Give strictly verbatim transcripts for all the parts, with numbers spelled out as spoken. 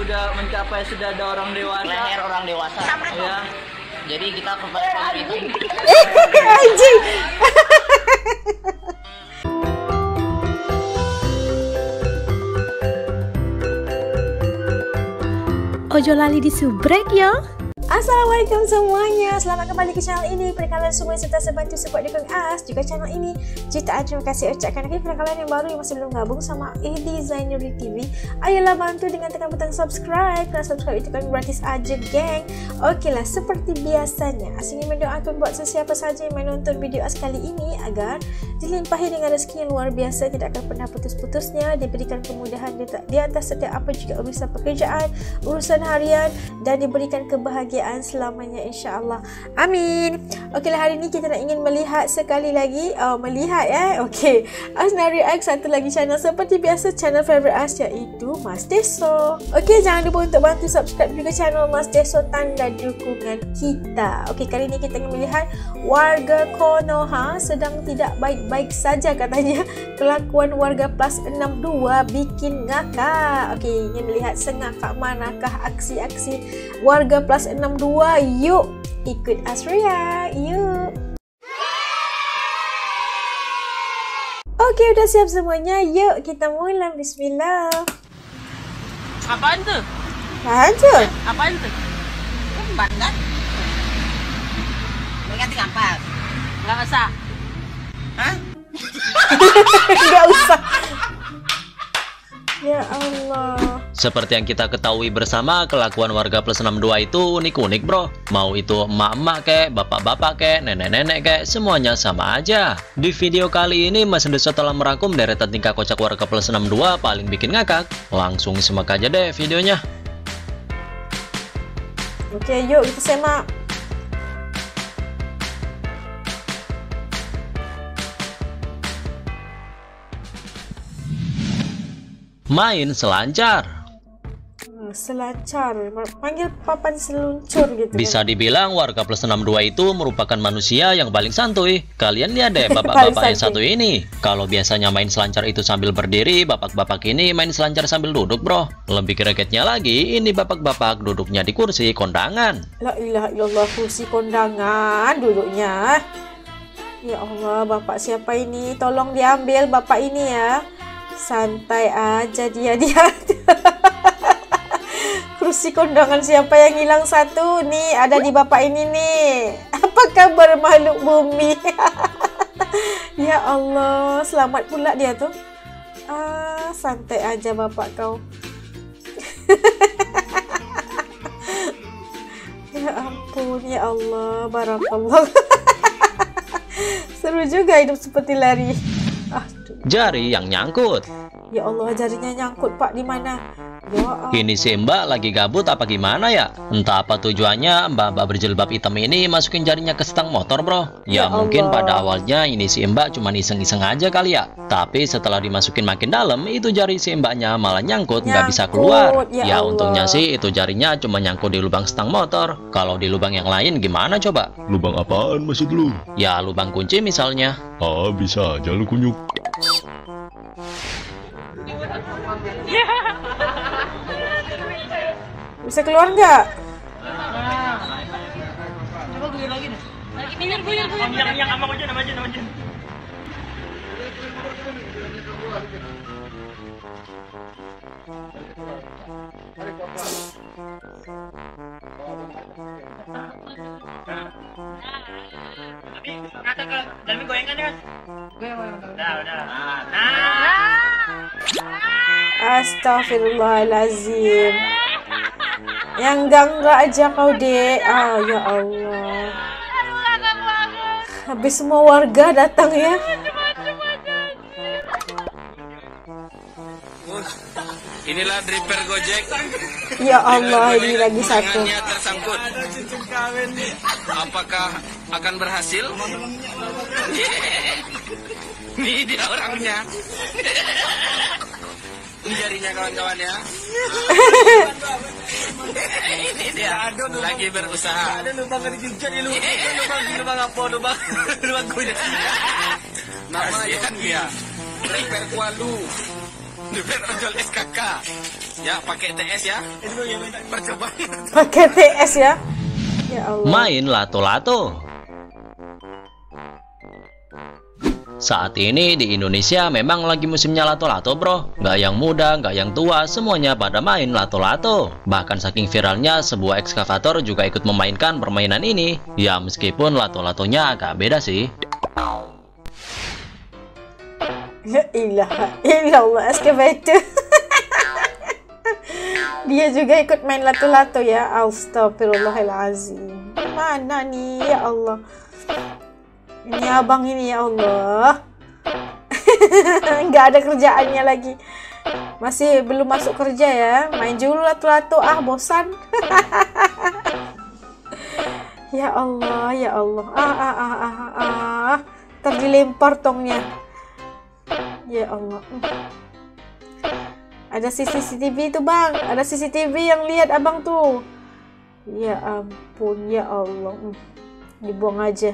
sudah mencapai sudah ada orang dewasa. Leher orang dewasa. Ya. Jadi kita kembali ke Anjing. Ojo lali disubrek ya. Assalamualaikum semuanya, selamat kembali ke channel ini. Pada kalian semua yang sentiasa bantu support dukung As juga channel ini, jutaan terima kasih ucapkan lagi pada kalian yang baru yang masih belum gabung sama A D Zainuri T V. Ayolah bantu dengan tekan butang subscribe, karena subscribe itu kan gratis aja geng. Oke lah, seperti biasanya As ingin mendoakan buat sesiapa saja yang menonton video As kali ini agar dilimpahi dengan rezeki yang luar biasa, tidak akan pernah putus-putusnya, diberikan kemudahan di, di atas setiap apa juga urusan pekerjaan, urusan harian, dan diberikan kebahagiaan selamanya insya-Allah. Amin. Okeylah, hari ini kita nak ingin melihat sekali lagi, oh melihat ya. Okey. As nak react satu lagi channel seperti biasa, channel favorite As, iaitu Mas Deso. Okey, jangan lupa untuk bantu subscribe juga channel Mas Deso, tanda dukungan kita. Okey, kali ini kita ingin melihat warga Konoha sedang tidak baik-baik saja katanya. Kelakuan warga plus enam dua bikin ngakak. Okey, ingin melihat sengakak manakah aksi-aksi warga plus enam dua. Yuk ikut As react, yuk. Okey, udah siap semuanya, yuk kita mulai. Bismillah. Apaan tuh? Apaan tuh? Apaan tuh? Umpan kan? Ganti kampas. Nggak usah. Hah? Nggak usah. Ya Allah. Seperti yang kita ketahui bersama, kelakuan warga plus enam dua itu unik-unik bro. Mau itu emak-emak kek, bapak-bapak kek, nenek-nenek kek, semuanya sama aja. Di video kali ini Mas Deso telah merangkum deretan tingkah kocak warga plus enam dua paling bikin ngakak. Langsung simak aja deh videonya. Oke, yuk kita simak. Main selancar. Selancar, panggil papan seluncur gitu. Bisa kan? dibilang warga plus enam dua itu merupakan manusia yang paling santuy. Kalian lihat deh bapak-bapak yang satu ini. Kalau biasanya main selancar itu sambil berdiri, bapak-bapak ini main selancar sambil duduk bro. Lebih gregetnya lagi, ini bapak-bapak duduknya di kursi kondangan. La ilaha illallah, kursi kondangan duduknya. Ya Allah, bapak siapa ini? Tolong diambil bapak ini ya. Santai aja dia dia. Kursi kondangan siapa yang hilang satu nih? Ada di bapak ini nih. Apa kabar makhluk bumi? Ya Allah, selamat pula dia tuh. Ah, santai aja bapak kau. Ya ampun, ya Allah, barakallah. Seru juga hidup seperti lari. Ah, jari yang nyangkut. Ya Allah, jarinya nyangkut pak di mana? Ya, ini si Mbak lagi gabut apa gimana ya? Entah apa tujuannya Mbak-mbak berjilbab hitam ini masukin jarinya ke stang motor bro. Ya, ya mungkin Allah. Pada awalnya ini si Mbak cuma iseng-iseng aja kali ya. Tapi setelah dimasukin makin dalam, itu jari si Mbaknya malah nyangkut, nggak bisa keluar. Ya, ya untungnya sih itu jarinya cuma nyangkut di lubang stang motor. Kalau di lubang yang lain gimana coba? Lubang apaan maksud lu? Ya lubang kunci misalnya. Ah bisa aja lu kunyuk. Bisa keluar nggak? Coba guyur lagi deh. Lagi guyur guyur guyur. Yang yang sama aja, nama aja, nama aja. Tapi kata ke dalam goyangan ya. Goyang goyang. Udah udah. Nah. Astagfirullahalazim. Yang enggak-enggak aja kau dek. Ah ya Allah. Habis semua warga datang ya. Inilah driver Gojek. Ya Allah, ini lagi satu. Tersangkut. Apakah akan berhasil? Ini dia orangnya. Ini jarinya kawan-kawan ya. Ini dia lagi berusaha. Ada lubang di jinjat ini lubang lubang apa lubang lubang kuda. Namanya dia. Driver Kualu. Driver ojol S K K. Ya, pakai T S ya. Percobaan. Pakai T S ya. Ya Allah. Main lato-lato. Saat ini di Indonesia memang lagi musimnya lato-lato bro. Nggak yang muda, nggak yang tua, semuanya pada main lato-lato. Bahkan saking viralnya, sebuah ekskavator juga ikut memainkan permainan ini. Ya meskipun lato-latonya agak beda sih. Ya ilah, ilallah ekskavator. Dia juga ikut main lato-lato ya. Astagfirullahaladzim. Mana nih ya Allah. Ini abang ini ya Allah. Nggak ada kerjaannya lagi. Masih belum masuk kerja ya. Main dulu lato-lato. Ah bosan. Ya Allah, ya Allah. Ah ah ah ah ah. Terdilempar tongnya. Ya Allah. Ada C C T V tuh bang. Ada C C T V yang lihat abang tuh. Ya ampun ya Allah. Dibuang aja.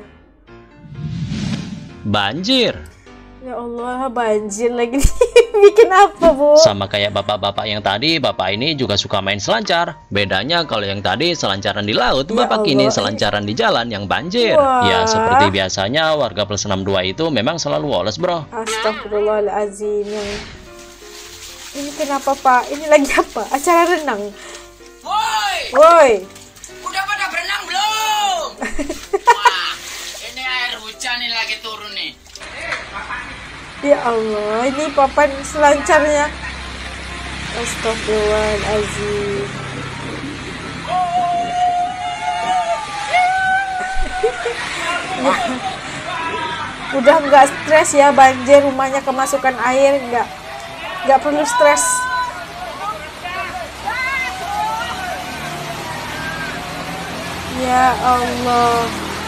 Banjir. Ya Allah, banjir lagi. Bikin apa, Bu? Sama kayak bapak-bapak yang tadi, bapak ini juga suka main selancar. Bedanya kalau yang tadi selancaran di laut, ya bapak Allah. ini selancaran di jalan yang banjir. Wah. Ya, seperti biasanya warga plus enam dua itu memang selalu woles, bro. Astagfirullahaladzim. Ini kenapa, Pak? Ini lagi apa? Acara renang. Woi, Woi. udah pada berenang belum? Wah, ini air hujan nih lagi turun nih. Ya Allah, ini papan selancarnya. Astagfirullahaladzim. Udah nggak stres ya banjir, rumahnya kemasukan air, nggak nggak perlu stres. Ya Allah.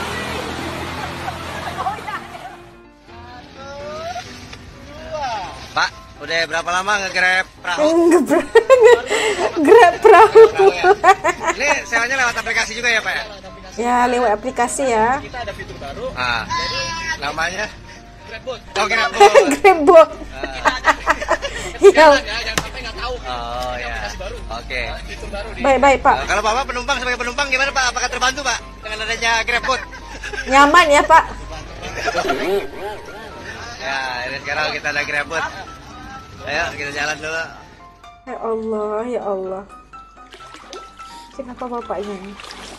Pak, udah berapa lama nge-grab perahu? Nge- Grab perahu. Ini sewanya lewat aplikasi juga ya Pak ya? Ya lewat aplikasi ya. Ah, namanya? Oh, Grabboat. Grabboat. Ya. Oh ya, oke. Baik-baik Pak. Nah, kalau Bapak penumpang sebagai penumpang gimana Pak? Apakah terbantu Pak dengan adanya Grabboat? Nyaman ya Pak. Ya, ini sekarang kita ada Grabboat. Ayo kita jalan dulu. Ya Allah, ya Allah. Kenapa bapaknya ini?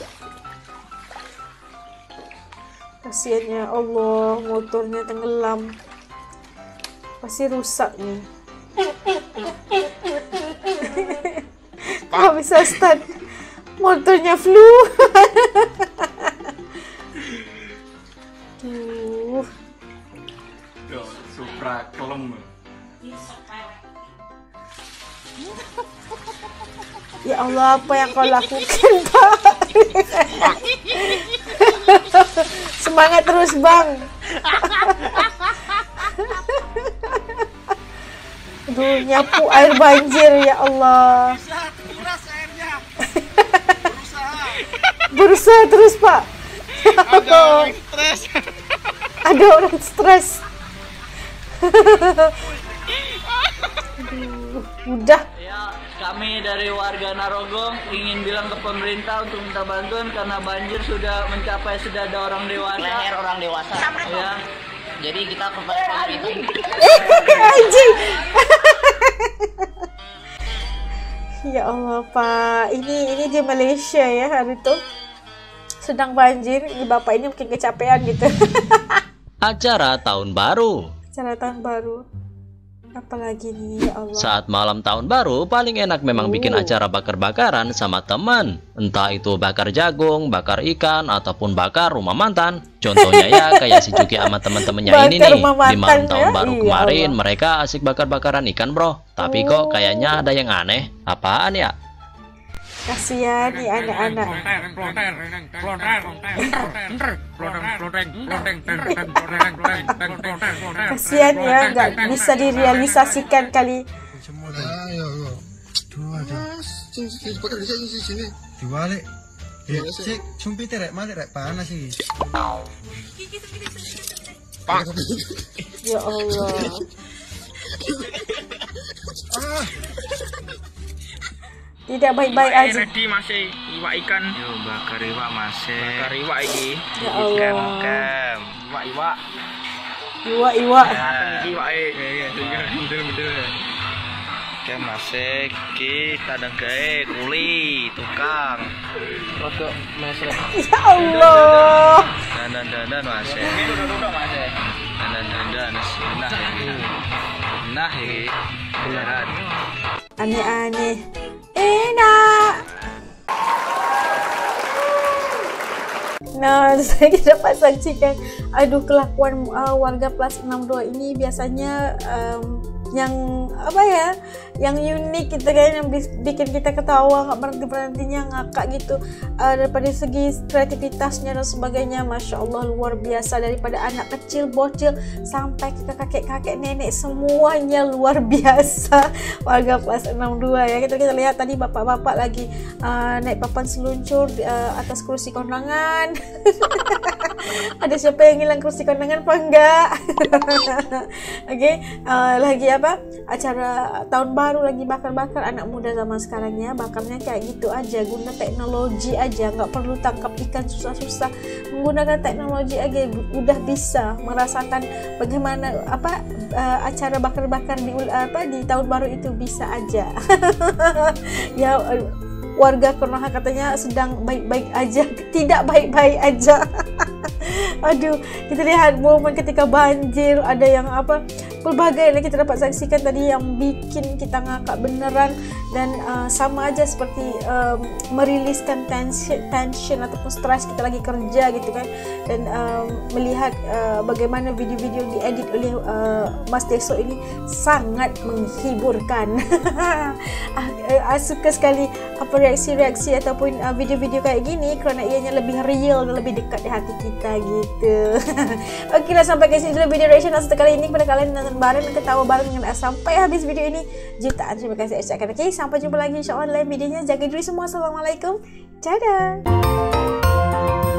Kasihan ya Allah, motornya tenggelam. Pasti rusak nih. Nggak bisa start. Motornya flu. Tuh. Supra kelem. Ya Allah, apa yang kau lakukan, Pak? Semangat terus, Bang. Aduh, nyapu air banjir, ya Allah. Berusaha terus, Pak. Ada orang stres. Ada orang stres. Aduh, udah. Ya, kami dari warga Narogong ingin bilang ke pemerintah untuk minta bantuan karena banjir sudah mencapai sedada orang dewasa. Leher orang dewasa. Ya, Jadi kita kepada pemerintah. Anjing. Ya Allah, Pak. Ini ini di Malaysia ya hari itu. Sedang banjir, ini bapak ini mungkin kecapean gitu. Acara tahun baru. Acara tahun baru. Apalagi nih, ya Allah. Saat malam tahun baru paling enak memang bikin Oh. acara bakar-bakaran sama teman. Entah itu bakar jagung, bakar ikan, ataupun bakar rumah mantan. Contohnya ya kayak si Juki sama teman-temannya ini Bakar nih. rumah Di malam mantan tahun ya? baru Iya, kemarin Allah. mereka asik bakar-bakaran ikan bro. Tapi kok kayaknya ada yang aneh. Apaan ya? Kasihan nih anak-anak. Kasihan ya, nggak bisa direalisasikan kali. Dibalik. Ya, cek, sumpit rek, malik rek panas sih. Ya Allah. Tidak baik-baik aja. Ready masih iwak ikan. Yo bakar iwak masih. Bakar iwak iki. Ya Allah. Kem. Iwak iwak. Iwak iwak. Iwak e. Iya iya betul-betul. Kem masih kita dengke kuli tukang. Rodok mesra. Ya Allah. Dandan-dandan masih. Duduk-duduk masih. Dandan-dandan nah ini. Nah ini. Beneran. Aneh-aneh. Enak. Nah, saya dapat saksikan, aduh kelakuan uh, warga plus enam puluh dua ini biasanya um, yang apa ya, yang unik gitu kan, yang bikin kita ketawa nggak berhenti berhentinya ngakak gitu. Uh, daripada segi kreativitasnya dan sebagainya, masya Allah luar biasa. Daripada anak kecil bocil sampai ke kakek kakek nenek semuanya luar biasa. Warga plus enam puluh dua ya, kita kita lihat tadi bapak-bapak lagi uh, naik papan seluncur uh, atas kursi kondangan. Ada siapa yang hilang kursi kondangan apa enggak? Oke, okay. uh, lagi apa? Acara tahun baru lagi bakar-bakar. Anak muda zaman sekarang ya, bakarnya kayak gitu aja, guna teknologi aja, nggak perlu tangkap ikan susah-susah, menggunakan teknologi aja udah bisa merasakan bagaimana apa uh, acara bakar-bakar di apa di tahun baru itu bisa aja. Ya. Uh, warga Konoha katanya sedang baik-baik aja, tidak baik-baik aja. Aduh, kita lihat momen ketika banjir, ada yang apa, pelbagai yang kita dapat saksikan tadi yang bikin kita ngakak beneran. Dan uh, sama aja seperti um, meriliskan tension, tension ataupun stres kita lagi kerja gitu kan. Dan um, melihat uh, bagaimana video-video diedit oleh uh, Mas Deso ini sangat menghiburkan. uh, suka sekali apa reaksi-reaksi ataupun uh, video-video kayak gini, kerana ianya lebih real dan lebih dekat di hati kita gitu. Oke lah, sampai ke sini dulu video reaction satu kali ini. Kepada kalian nonton bareng dan ketawa bareng dengan sampai habis video ini, jutaan terima kasih ucapkan. Oke, sampai jumpa lagi insya Allah dalam videonya. Jaga diri semua. Assalamualaikum. Dadah.